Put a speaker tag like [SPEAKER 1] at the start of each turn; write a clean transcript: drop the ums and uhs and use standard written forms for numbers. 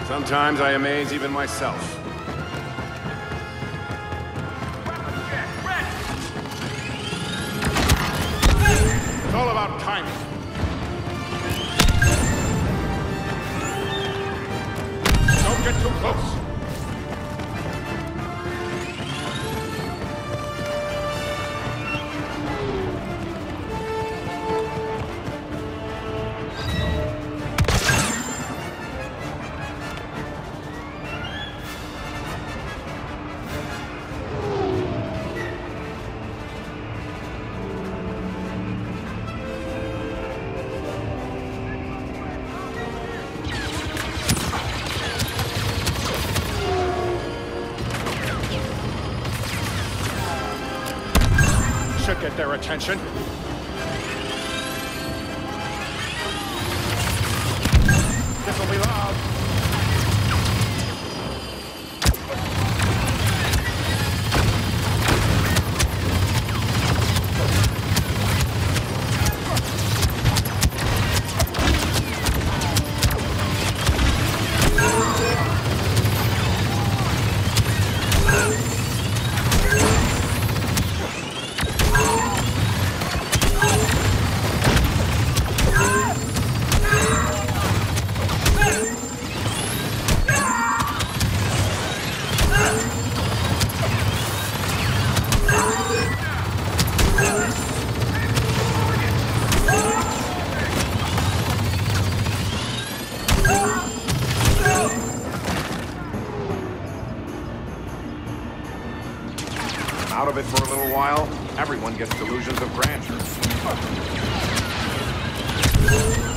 [SPEAKER 1] Sometimes I amaze even myself. It's all about timing. Don't get too close. Should get their attention. This'll be loud. Out of it for a little while, everyone gets delusions of grandeur.